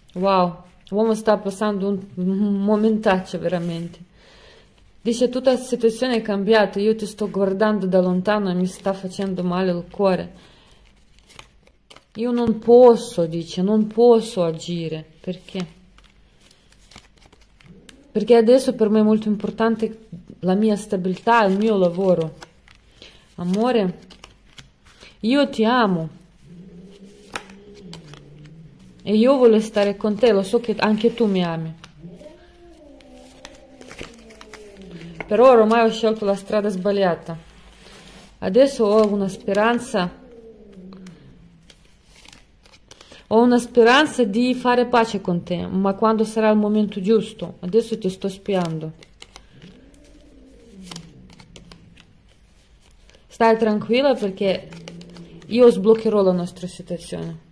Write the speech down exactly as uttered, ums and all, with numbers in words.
Wow, l'uomo sta passando un, un momentaccio veramente. Dice, tutta la situazione è cambiata, io ti sto guardando da lontano e mi sta facendo male il cuore. Io non posso, dice, non posso agire. Perché? Perché adesso per me è molto importante la mia stabilità, il mio lavoro. Amore, io ti amo. E io voglio stare con te, lo so che anche tu mi ami. Però ormai ho scelto la strada sbagliata. Adesso ho una speranza, ho una speranza di fare pace con te, ma quando sarà il momento giusto. Adesso ti sto spiando. Stai tranquilla perché io sbloccherò la nostra situazione.